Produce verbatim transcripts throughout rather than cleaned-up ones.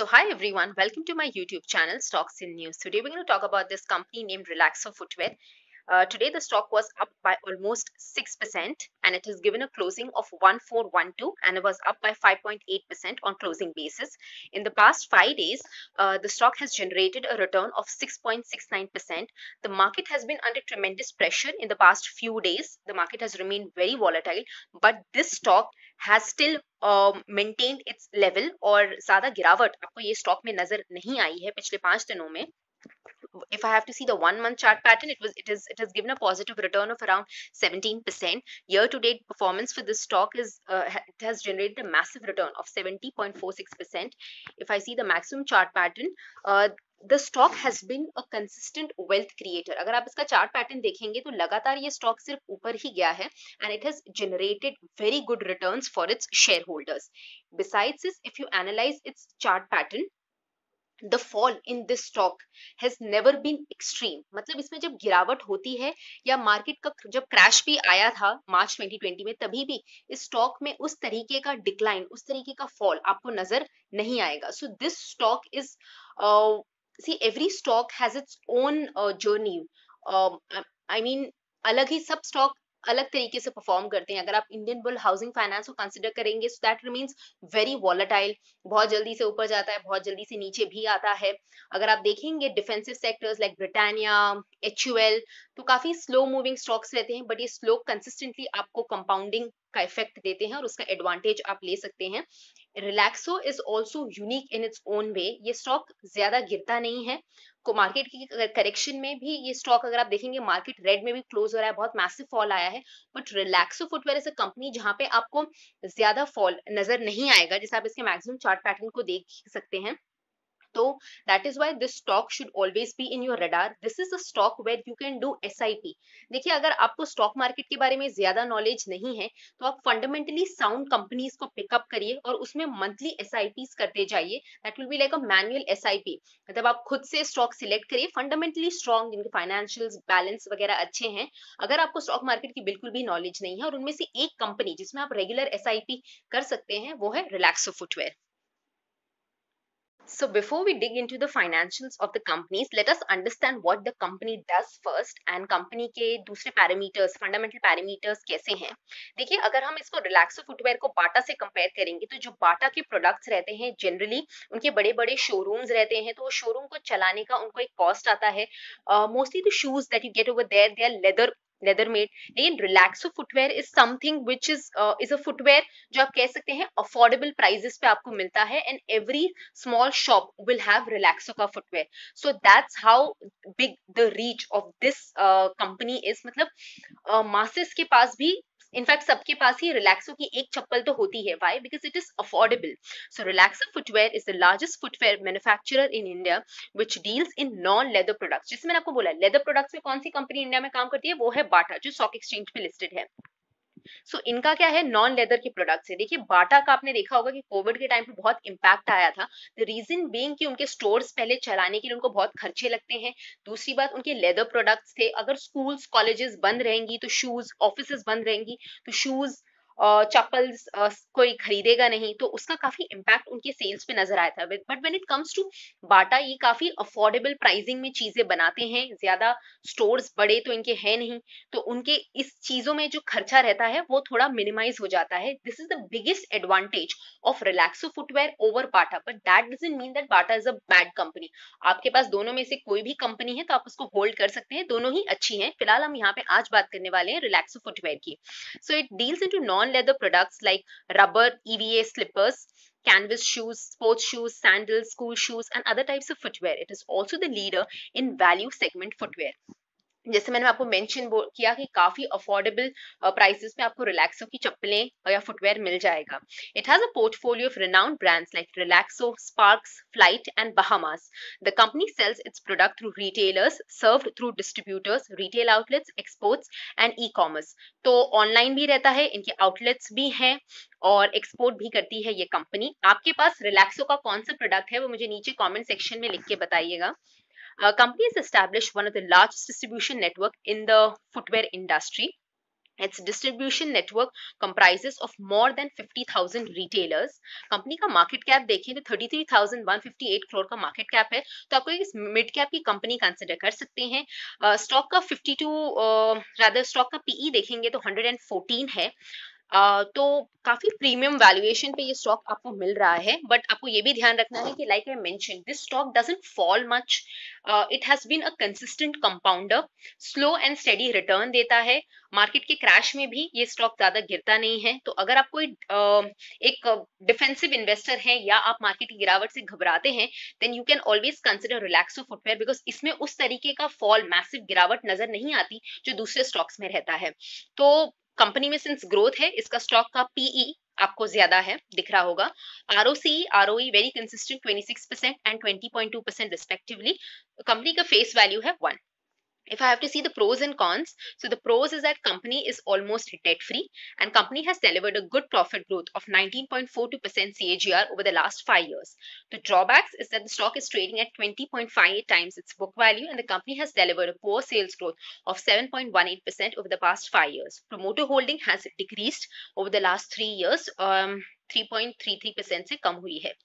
So hi everyone, welcome to my YouTube channel Stocks in News. Today we're going to talk about this company named Relaxo Footwear. Uh, today the stock was up by almost six percent and it has given a closing of one four one two and it was up by five point eight percent on closing basis. In the past five days, uh, the stock has generated a return of six point six nine percent. The market has been under tremendous pressure in the past few days. The market has remained very volatile, but this stock has still maintained its level और ज्यादा गिरावट आपको ये stock में नजर नहीं आई है पिछले पांच दिनों में. If I have to see the one month chart pattern, it was it is it has given a positive return of around seventeen percent. Year to date performance for this stock is uh, it has generated a massive return of seventy point four six percent. If I see the maximum chart pattern, uh, the stock has been a consistent wealth creator. अगर आप इसका chart pattern देखेंगे तो लगातार ये stock सिर्फ ऊपर ही गया है and it has generated very good returns for its shareholders. Besides this, if you analyze its chart pattern, the fall in this stock has never been extreme. मतलब इसमें जब गिरावट होती है या मार्केट का जब क्रैश भी आया था मार्च ट्वेंटी ट्वेंटी में, तभी भी इस स्टॉक में उस तरीके का डिक्लाइन, उस तरीके का फॉल आपको नजर नहीं आएगा. So this stock is see every stock has its own uh, journey. um, I mean अलग ही सब स्टॉक अलग तरीके से परफॉर्म करते हैं. अगर आप इंडियन बुल हाउसिंग फाइनेंस को कंसिडर करेंगे, so that remains very volatile. बहुत जल्दी से ऊपर जाता है, बहुत जल्दी से नीचे भी आता है. अगर आप देखेंगे defensive sectors like Britannia, H U L, तो काफी स्लो मूविंग स्टॉक्स रहते हैं, बट ये स्लो कंसिस्टेंटली आपको कंपाउंडिंग का इफेक्ट देते हैं और उसका एडवांटेज आप ले सकते हैं. Relaxo is also unique in its own way. ये स्टॉक ज्यादा गिरता नहीं है. को मार्केट की करेक्शन में भी ये स्टॉक अगर आप देखेंगे मार्केट रेड में भी क्लोज हो रहा है, बहुत मैसिव फॉल आया है. But Relaxo footwear is a company जहां पे आपको ज्यादा फॉल नजर नहीं आएगा, जैसे आप इसके मैक्सिमम चार्ट पैटर्न को देख सकते हैं. तो that is why this stock should always be in your radar. This is a stock where you can do S I P. देखिए, अगर आपको स्टॉक मार्केट के बारे में ज्यादा नॉलेज नहीं है तो आप फंडामेंटली साउंड कंपनीज को पिकअप करिए और उसमें मंथली S I Ps करते जाइए. That will be like a manual S I P. मतलब आप खुद से स्टॉक सिलेक्ट करिए फंडामेंटली स्ट्रॉन्ग, जिनके फाइनेंशियल्स बैलेंस वगैरह अच्छे हैं. अगर आपको स्टॉक मार्केट की बिल्कुल भी नॉलेज नहीं है और उनमें से एक कंपनी जिसमें आप रेगुलर S I P कर सकते हैं वो है Relaxo footwear. So before we dig into the financials of the companies, let us understand what the company does first and company के दूसरे parameters, fundamental parameters कैसे हैं. देखिए, अगर हम इसको रिलैक्सो फुटवेयर को बाटा से कंपेयर करेंगे तो जो बाटा के प्रोडक्ट्स रहते हैं जनरली उनके बड़े बड़े शोरूम्स रहते हैं, तो वो शोरूम को चलाने का उनको एक कॉस्ट आता है. Mostly the shoes that you get over there they are leather leather made. लेकिन Relaxo footwear is something which is is a footwear जो आप कह सकते हैं अफोर्डेबल प्राइजेस पे आपको मिलता है and every small shop will have Relaxo का footwear. So that's how big the reach of this company is. मतलब मासेस uh, के पास भी, इनफैक्ट सबके पास ही रिलैक्सो की एक चप्पल तो होती है. Why? Because it is affordable. So Relaxo footwear is the largest footwear manufacturer in India which deals in non leather products. जिसमें मैंने आपको बोला लेदर प्रोडक्ट्स में कौन सी कंपनी इंडिया में काम करती है, वो है बाटा, जो स्टॉक एक्सचेंज पे लिस्टेड है. सो so, इनका क्या है, नॉन लेदर के प्रोडक्ट्स है. देखिए, बाटा का आपने देखा होगा कि कोविड के टाइम पे बहुत इंपैक्ट आया था. द रीजन बीइंग कि उनके स्टोर्स पहले चलाने के लिए उनको बहुत खर्चे लगते हैं. दूसरी बात, उनके लेदर प्रोडक्ट्स थे. अगर स्कूल्स कॉलेजेस बंद रहेंगी तो शूज, ऑफिसेस बंद रहेंगी तो शूज, चप्पल्स कोई खरीदेगा नहीं, तो उसका काफी इम्पैक्ट उनके सेल्स पे नजर आया था. But when it comes to Bata, ये काफी अफोर्डेबल प्राइसिंग में चीजें बनाते हैं. ज्यादा स्टोर्स बड़े तो इनके हैं नहीं, तो उनके इस चीजों में जो खर्चा रहता है वो थोड़ा मिनिमाइज हो जाता है. This is the biggest advantage of Relaxo footwear over Bata. But that doesn't mean that Bata is a bad company. आपके पास दोनों में से कोई भी कंपनी है तो आप उसको होल्ड कर सकते हैं, दोनों ही अच्छी हैं. फिलहाल हम यहाँ पे आज बात करने वाले हैं रिलैक्सो फुटवेयर की. So it deals into non leather products like rubber, E V A slippers, canvas shoes, sports shoes, sandals, school shoes and other types of footwear. It is also the leader in value segment footwear. जैसे मैंने आपको mention किया कि काफी affordable prices में आपको रिलैक्सो की चप्पलें या फुटवेयर मिल जाएगा. It has a portfolio of renowned brands like Relaxo, Sparks, Flight and Bahamas. The company sells its product through retailers, served through distributors, retail outlets, exports and e-commerce. तो online भी रहता है, इनके आउटलेट्स भी हैं और एक्सपोर्ट भी करती है ये कंपनी. आपके पास रिलैक्सो का कौन सा प्रोडक्ट है वो मुझे नीचे कमेंट सेक्शन में लिख के बताइएगा. Uh, company has established one of the largest distribution network in the footwear industry. Its distribution network comprises of more than fifty thousand retailers. कंपनी का मार्केट कैप देखें तो thirty-three thousand one hundred fifty-eight crore का market cap है, तो आपको इस mid cap की कंपनी कंसिडर कर सकते हैं. स्टॉक का fifty-two रादर स्टॉक का पीई देखेंगे तो one hundred fourteen है. Uh, तो काफी प्रीमियम वैल्यूएशन पे ये स्टॉक आपको मिल रहा है, बट आपको ये भी ध्यान रखना है कि like I mention this stock doesn't fall much. It has been a consistent compounder, slow and steady return देता है. मार्केट के क्रैश में भी ये स्टॉक ज्यादा गिरता नहीं है. तो अगर आप कोई uh, एक डिफेंसिव इन्वेस्टर हैं या आप मार्केट की गिरावट से घबराते हैं, then you can always consider Relaxo footwear, because इसमें उस तरीके का फॉल, मैसिव गिरावट नजर नहीं आती जो दूसरे स्टॉक्स में रहता है. तो कंपनी में सिंस ग्रोथ है, इसका स्टॉक का पीई आपको ज्यादा है, दिख रहा होगा. ROC ROE very consistent twenty-six percent and twenty point two percent respectively. कंपनी का फेस वैल्यू है one. If I have to see the pros and cons, so the pros is that company is almost debt free and company has delivered a good profit growth of nineteen point four two percent C A G R over the last five years. The drawbacks is that the stock is trading at twenty point five eight times its book value and the company has delivered a poor sales growth of seven point one eight percent over the past five years. Promoter holding has decreased over the last three years, um, three point three three percent से कम हुई है.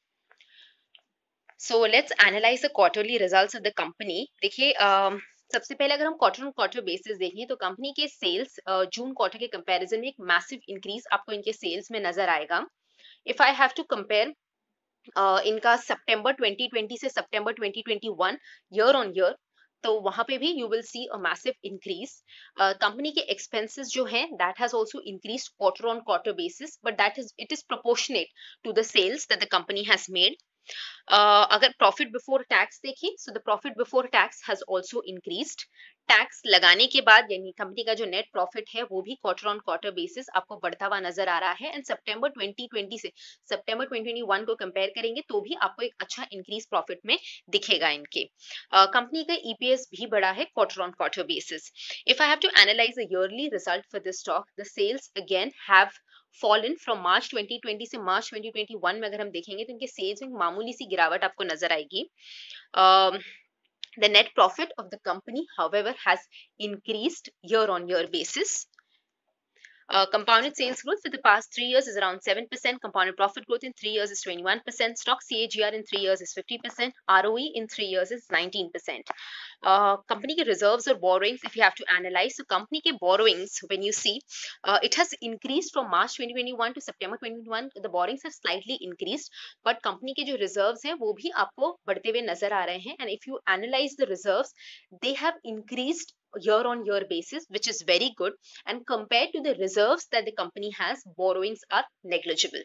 So let's analyze the quarterly results of the company. देखिए um, सबसे पहले अगर हम quarter on quarter basis देखें तो कंपनी के सेल्स जून क्वार्टर के कंपैरिजन में एक मैसिव इंक्रीज आपको इनके सेल्स में नजर आएगा. If I have to compare इनका सितंबर twenty twenty से सितंबर twenty twenty-one year on year, तो वहां पे भी you will see a massive increase. Company के एक्सपेंसेस जो हैं that has also increased quarter on quarter basis, but that is it is proportionate to the sales that the company has made. Uh, अगर profit before tax देखें, so the profit before tax has also increased. Tax लगाने के बाद यानी company का जो net profit है वो भी क्वार्टर ऑन क्वार्टर बेसिस आपको बढ़ता हुआ नजर आ रहा है. एंड सितंबर twenty twenty से सितंबर twenty twenty-one को कंपेयर करेंगे तो भी आपको एक अच्छा इंक्रीज प्रॉफिट में दिखेगा इनके. कंपनी uh, का ईपीएस भी बढ़ा है quarter on quarter basis. If I have to analyse the yearly result for this stock, the sales again have fallen from March twenty twenty से March twenty twenty-one में अगर हम देखेंगे तो इनके सेल्स में मामूली सी गिरावट आपको नजर आएगी. um, The net profit of the company, however, has increased year on year basis. Uh, compounded sales growth for the past three years is around seven percent. Compounded profit growth in three years is twenty-one percent. Stock C A G R in three years is fifty percent. R O E in three years is nineteen percent. Uh, company के reserves or borrowings, if you have to analyze, so company के borrowings, when you see, uh, it has increased from March twenty twenty-one to September twenty twenty-one. The borrowings have slightly increased, but company के जो reserves हैं वो भी आपको बढ़ते हुए नजर आ रहे हैं. And if you analyze the reserves, they have increased year on year basis, which is very good, and compared to the reserves that the company has, borrowings are negligible.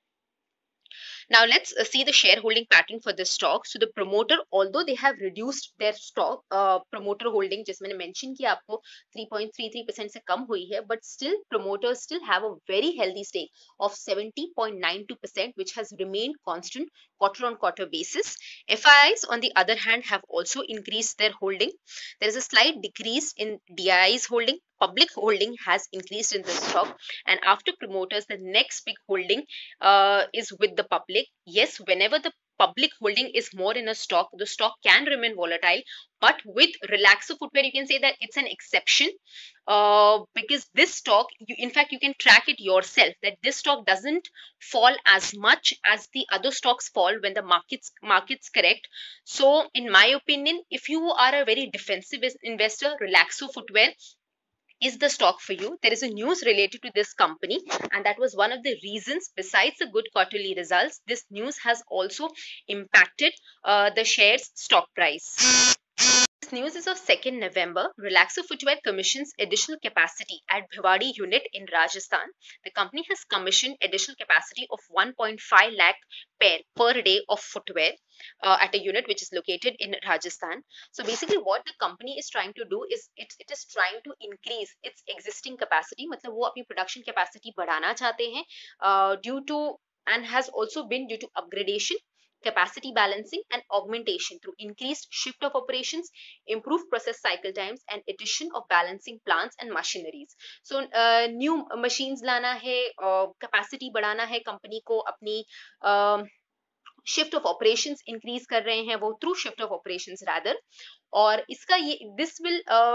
Now let's uh, see the shareholding pattern for this stock. So the promoter, although they have reduced their stock uh, promoter holding, just मैंने mention किया आपको three point three three percent से कम हुई है, but still promoters still have a very healthy stake of seventy point nine two percent, which has remained constant quarter on quarter basis. F I Is on the other hand have also increased their holding. There is a slight decrease in D I Is holding. Public holding has increased in this stock, and after promoters the next big holding uh, is with the public. Yes, whenever the public holding is more in a stock, the stock can remain volatile, but with Relaxo Footwear you can say that it's an exception, uh, because this stock, you, in fact you can track it yourself that this stock doesn't fall as much as the other stocks fall when the markets markets correct. So in my opinion, if you are a very defensive investor, Relaxo Footwear is the stock for you. There is a news related to this company, and that was one of the reasons, besides the good quarterly results, this news has also impacted uh, the share's stock price. This news is of second November. Relaxo Footwear commissions additional capacity at Bhiwadi unit in Rajasthan. The company has commissioned additional capacity of one point five lakh pair per day of footwear uh, at a unit which is located in Rajasthan. So basically what the company is trying to do is it, it is trying to increase its existing capacity. मतलब वो अपनी production capacity बढ़ाना चाहते हैं uh, due to, and has also been due to upgradation, capacity balancing and augmentation through increased shift of operations, improved process cycle times and addition of balancing plants and machineries. So uh, new machines लाना है, uh, capacity बढ़ाना है, company को अपनी uh, shift of operations increase कर रहे हैं वो through shift of operations rather. और इसका ये this will uh,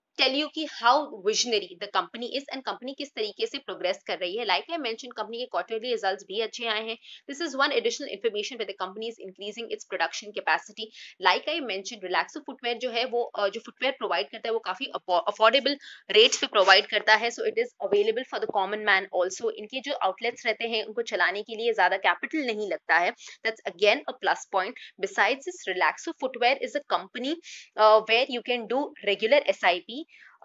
tell you कि how visionary the company is and company किस तरीके से प्रोग्रेस कर रही है. लाइक आई मेंशन, कंपनी के क्वार्टरली रिजल्ट्स भी अच्छे आए हैं. This is one additional information with the company is increasing its production capacity. Like I mention, Relaxo footwear जो है वो uh, जो फुटवेयर प्रोवाइड करता है वो काफी अफोर्डेबल रेट्स पे प्रोवाइड करता है. So it is available for the common man also. इनके जो आउटलेट्स रहते हैं उनको चलाने के लिए ज्यादा कैपिटल नहीं लगता है. That's again a plus point. Besides this, Relaxo footwear is a company where you can do regular S I P.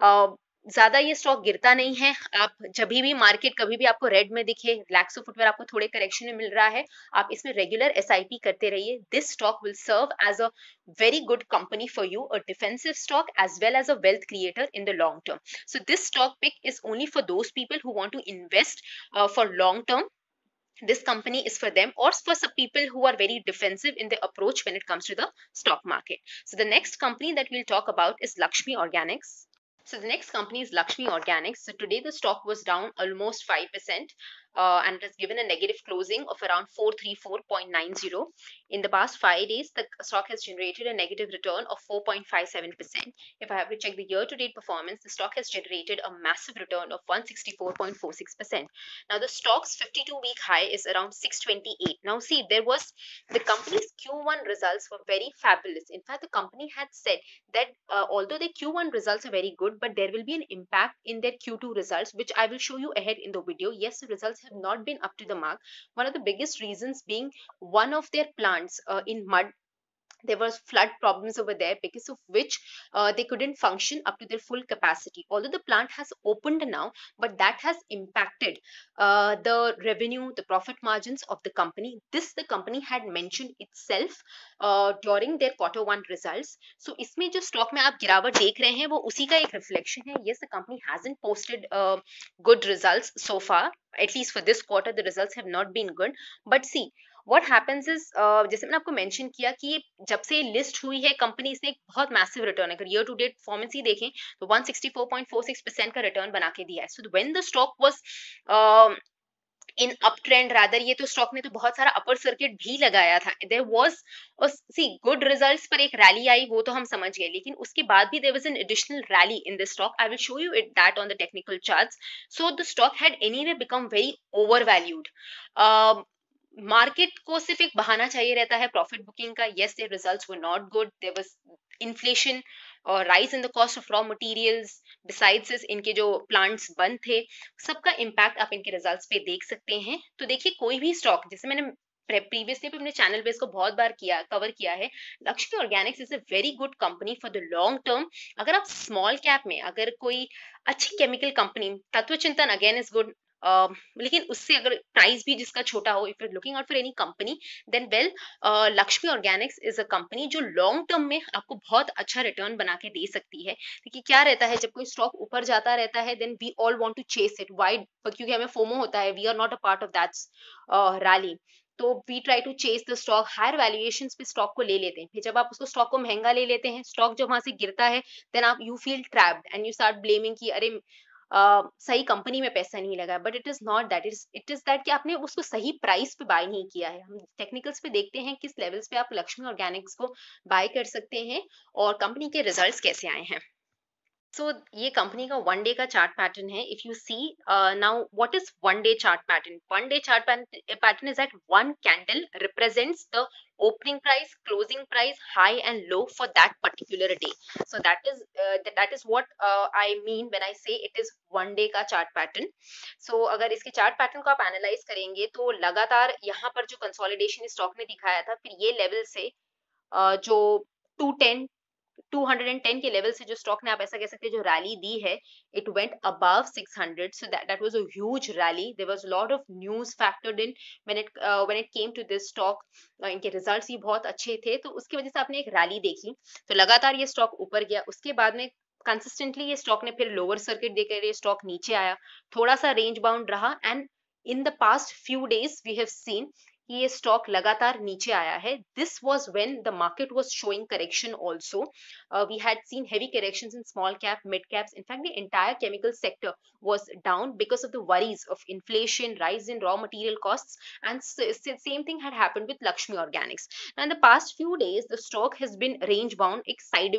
ज्यादा ये स्टॉक गिरता नहीं है. आप जब भी मार्केट कभी भी आपको रेड में दिखे, रिलैक्सो फुटवेयर आपको थोड़े करेक्शन में मिल रहा है, आप इसमें रेगुलर एसआईपी करते रहिए. This stock will serve as a very good company for you, a defensive stock as well as a wealth creator in the long term. So this stock pick is only for those people who want to invest uh, for long term. This company is for them, or for some people who are very defensive in their approach when it comes to the stock market. So the next company that we'll talk about is Lakshmi Organics. So the next company is Lakshmi Organics. So today the stock was down almost five percent uh, and it has given a negative closing of around four thirty-four point nine zero. In the past five days, the stock has generated a negative return of four point five seven percent. If I have to check the year-to-date performance, the stock has generated a massive return of one hundred sixty-four point four six percent. Now the stock's fifty-two week high is around six twenty-eight. Now see, there was the company's Q one results were very fabulous. In fact, the company had said that uh, although the Q one results are very good, but there will be an impact in their Q two results, which I will show you ahead in the video. Yes, the results have not been up to the mark. One of the biggest reasons being one of their plants uh, in mud, there was flood problems over there, because of which uh, they couldn't function up to their full capacity. Although the plant has opened now, but that has impacted uh, the revenue, the profit margins of the company. This the company had mentioned itself uh, during their quarter one results. So इसमें जो stock में आप गिरावट देख रहे हैं वो उसी का एक reflection है. Yes, the company hasn't posted uh, good results so far. At least for this quarter, the results have not been good. But see, what happens is, जैसे मैंने आपको मेंशन किया कि जब से लिस्ट हुई है कंपनी, इसने एक बहुत मैसिव रिटर्न, अगर ईयर टू डेट परफॉर्मेंस ही देखें तो one sixty-four point four six percent का रिटर्न बना के दिया है. So when the stock was in uptrend rather, ये तो स्टॉक ने तो बहुत सारा अपर सर्किट भी लगाया था. There was see good results पर एक रैली आई, वो तो हम समझ गए, लेकिन उसके बाद भी there was an additional rally in the stock. I will show you it that on the technical charts. So the stock had anyway become very overvalued. Market को सिर्फ एक बहाना चाहिए रहता है प्रॉफिट बुकिंग का. Yes, their results were not good. There was inflation और rise in the cost of raw materials. Besides इनके जो प्लांट्स बंद थे, सबका इम्पैक्ट आप इनके रिजल्ट्स पे देख सकते हैं. तो देखिए, कोई भी स्टॉक, जैसे मैंने प्रीवियसली भी अपने चैनल पे इसको बहुत बार किया कवर किया है, Laxmi organics is a very good company for the long term. अगर आप स्मॉल कैप में अगर कोई अच्छी केमिकल कंपनी, तत्व चिंतन अगेन इज गुड, Uh, लेकिन उससे अगर प्राइस भी जिसका छोटा हो, if you looking out for any company, then well Laxmi organics is a company जो लॉन्ग टर्म में आपको बहुत अच्छा रिटर्न बना के दे सकती है. क्योंकि क्या रहता है, जब कोई स्टॉक ऊपर जाता रहता है, then we all want to chase it. Why? क्योंकि हमें फोमो होता है, we are not a part of that rally. तो we try to chase the stock, higher valuations पे स्टॉक को ले लेते हैं. फिर जब आप उसको स्टॉक को महंगा ले लेते हैं, स्टॉक जब वहां से गिरता है, देन आप you feel trapped and you start blaming कि अरे Uh, सही कंपनी में पैसा नहीं लगा. But it is not that. It is that कि आपने उसको सही प्राइस पे बाय नहीं किया है. हम टेक्निकल्स पे देखते हैं किस लेवल्स पे आप लक्ष्मी ऑर्गेनिक्स को बाय कर सकते हैं और कंपनी के रिजल्ट्स कैसे आए हैं. सो so, ये कंपनी का वन डे का चार्ट पैटर्न है. If you see now, what is one day chart pattern? One day chart pattern is that one candle represents the opening price, closing price, high and low for that particular day. So that is uh, that is what uh, I mean when I say it is one day का chart pattern. So अगर इसके chart pattern को आप analyze करेंगे तो लगातार यहाँ पर जो consolidation स्टॉक ने दिखाया था, फिर ये लेवल से uh, जो two ten two ten के लेवल से जो स्टॉक ने, आप ऐसा कह सकते हैं, जो रैली दी है, it went above six hundred. So that that was a huge rally. There was a lot of news factored in when it uh, when it came to this stock. uh, इनके results भी बहुत अच्छे थे, तो उसकी वजह से आपने एक रैली देखी. तो लगातार ये स्टॉक ऊपर गया. उसके बाद में कंसिस्टेंटली ये स्टॉक ने फिर लोअर सर्किट देकर ये स्टॉक नीचे आया, थोड़ा सा रेंज बाउंड रहा. And in the past few days we have seen कि ये स्टॉक लगातार नीचे आया है. This was when the market was showing correction also. We had seen heavy corrections in small cap, mid caps. In fact, the entire chemical sector was down because of the worries of inflation, rise in raw material costs, and same thing had happened with Lakshmi Organics. Now in the past few days the stock has been range bound, एक sideways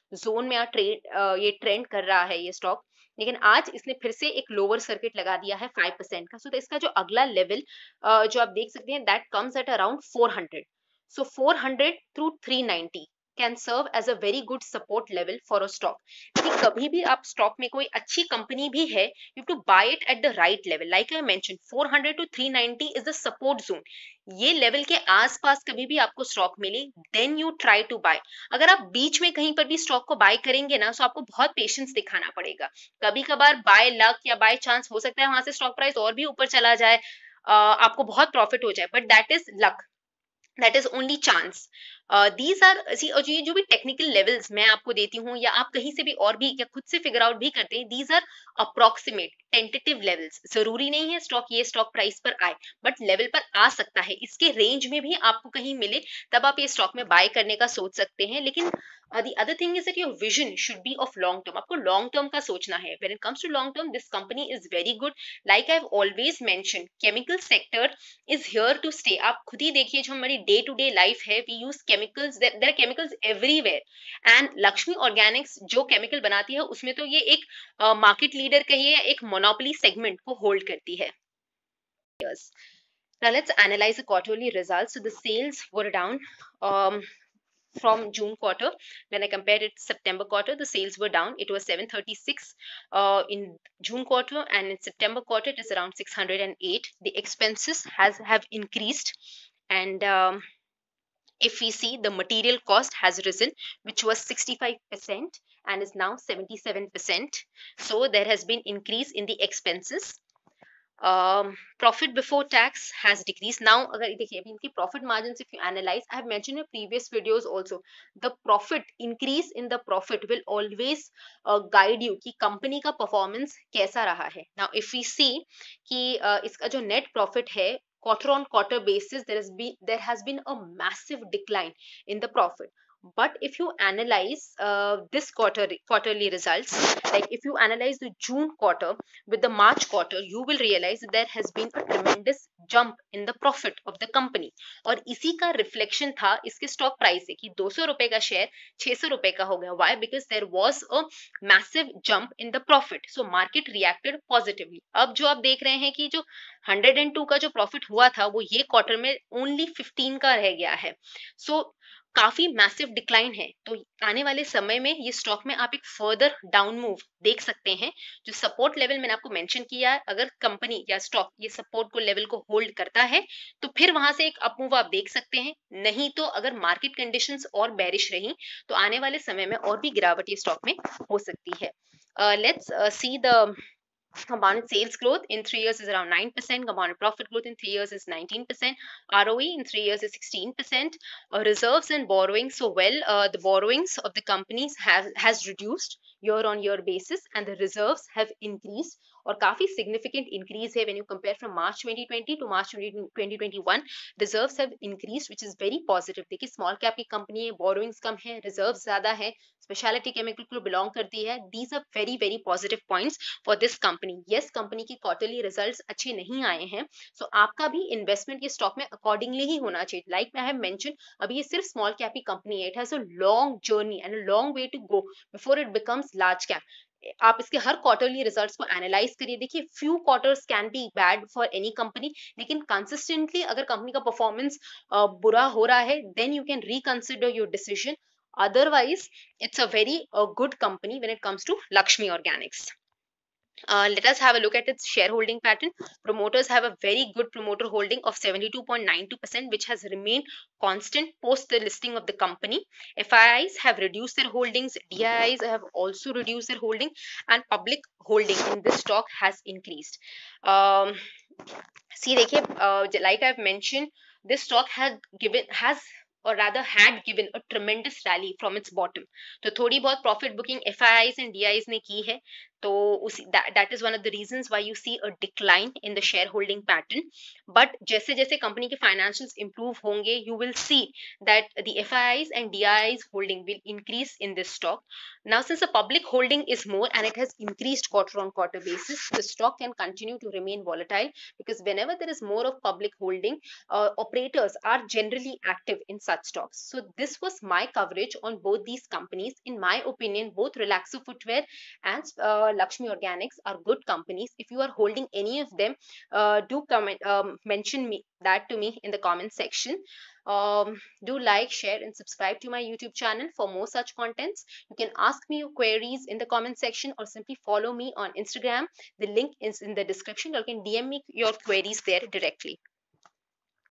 zone में trade ये trend कर रहा है ये stock, लेकिन आज इसने फिर से एक लोअर सर्किट लगा दिया है फाइव परसेंट का। सो तो इसका जो अगला लेवल जो आप देख सकते हैं that comes at around four hundred. So four hundred through three ninety can serve as a very good support level for a stock. कि कभी भी आप स्टॉक में कोई अच्छी कंपनी भी है, you to buy it at the right level. Like I mention four hundred to three ninety is the support zone. ये लेवल के आसपास कभी भी आपको स्टॉक मिले then you try to buy. अगर आप बीच में कहीं पर भी स्टॉक को बाय करेंगे ना, तो आपको बहुत पेशेंस दिखाना पड़ेगा। कभी कभार बाय लक या बाय चांस हो सकता है वहां से स्टॉक प्राइस और भी ऊपर चला जाए, uh, आपको बहुत प्रॉफिट हो जाए, but that is luck, that is only chance. These are see और ये जो भी टेक्निकल लेवल्स मैं आपको देती हूँ या आप कहीं से भी और भी या खुद से फिगर आउट भी करते हैं, these are approximate tentative levels. जरूरी नहीं है स्टॉक ये स्टॉक प्राइस पर आए, बट लेवल पर आ सकता है। इसके रेंज में भी आपको कहीं मिले तब आप ये स्टॉक में बाय करने का सोच सकते हैं। लेकिन the other thing is that your vision should be of long term. आपको लॉन्ग टर्म का सोचना है। When it comes to long term this company is very good. Like I have always mention, chemical sector is here to stay। आप खुद ही देखिए जो हमारी day to day life है, we use chemicals, there, there are chemicals everywhere and Laxmi Organics जो chemical बनाती है उसमें तो ये एक मार्केट uh, लीडर कहिए, एक मोनोपोली सेगमेंट को होल्ड करती है। Yes. Now let's analyze the quarterly results. So the sales were down um, from June quarter. When I compared it to September quarter, the sales were down. It was seven thirty-six uh, in June quarter, and in September quarter it is around six hundred eight. The expenses has have increased, and um, if we see the material cost has risen, which was sixty-five percent and is now seventy-seven percent. So there has been increase in the expenses. um, profit before tax has decreased. Now अगर देखिए अभी इनकी profit margins if you analyze, I have mentioned in previous videos also, the profit increase in the profit will always uh, guide you कि company का performance कैसा रहा है। Now if we see कि uh, इसका जो net profit है quarter on quarter basis, there has been there has been a massive decline in the profit. But if you analyze uh, this quarter quarterly results, like if you analyze the June quarter with the March quarter, you will realize that there has been a tremendous jump in the profit of the company। और इसी का reflection था इसके stock price से कि दो सौ रुपए का शेयर छह सौ रुपए का हो गया। Why? Because there was a massive jump in the profit, so market reacted positively। अब जो आप देख रहे हैं कि जो one hundred two का जो प्रॉफिट हुआ था वो ये क्वार्टर में ओनली फिफ्टीन का रह गया है। सो so, काफी मैसिव डिक्लाइन है। तो आने वाले समय में ये स्टॉक में आप एक फर्दर डाउन मूव देख सकते हैं। जो सपोर्ट लेवल मैंने आपको मेंशन किया है, अगर कंपनी या स्टॉक ये सपोर्ट को लेवल को होल्ड करता है तो फिर वहां से एक अप मूव आप देख सकते हैं। नहीं तो अगर मार्केट कंडीशंस और बेरिश रही तो आने वाले समय में और भी गिरावट ये स्टॉक में हो सकती है। Let's see the compounded sales growth in three years is around nine percent. Compounded profit growth in three years is nineteen percent. R O E in three years is sixteen percent. Uh, reserves and borrowings, so well, uh, the borrowings of the companies have has reduced year on year basis and the reserves have increased, और काफी significant increase है when you compare from March twenty twenty to March twenty twenty-one. Reserves have increased, which is very positive। देखिए small cap की company है, borrowings कम है, reserves ज्यादा है, specialty chemical को belong करती है। These are very very positive points for this company। yes, company की क्वार्टरली रिजल्ट्स अच्छे नहीं आए हैं, सो so आपका भी इन्वेस्टमेंट ये स्टॉक में अकॉर्डिंगली ही होना चाहिए। लाइक आई हैव मेंशन, अभी ये सिर्फ स्मॉल कैप की कंपनी है। It has a long journey and a long way to go before it becomes large cap. आप इसके हर क्वार्टरली रिजल्ट्स को एनालाइज करिए। देखिए few quarters can be bad for any company, लेकिन कंसिस्टेंटली अगर कंपनी का परफॉर्मेंस uh, बुरा हो रहा है then you can reconsider your decision. otherwise it's a very uh, good company when it comes to Lakshmi Organics। Uh, let us have a look at its shareholding pattern. Promoters have a very good promoter holding of seventy-two point nine two percent, which has remained constant post the listing of the company. F I Is have reduced their holdings, D I Is have also reduced their holding, and public holding in this stock has increased. Um, see, देखिए, uh, like I've mentioned, this stock has given has or rather had given a tremendous rally from its bottom। तो थोड़ी बहुत profit booking F I Is and D I Is ने की है। तो उसी that, that is one of the reasons why you see a decline in the shareholding pattern. But जैसे जैसे company के financials improve होंगे, you will see that the F I Is and D I Is holding will increase in this stock. Now, since the public holding is more and it has increased quarter on quarter basis, the stock can continue to remain volatile, because whenever there is more of public holding, uh, operators are generally active in such stocks. So this was my coverage on both these companies. In my opinion, both Relaxo Footwear and uh, Lakshmi Organics are good companies. If you are holding any of them, uh, do comment, um, mention me that to me in the comment section. Um, do like, share, and subscribe to my YouTube channel for more such contents. You can ask me your queries in the comment section, or simply follow me on Instagram. The link is in the description. You can D M me your queries there directly.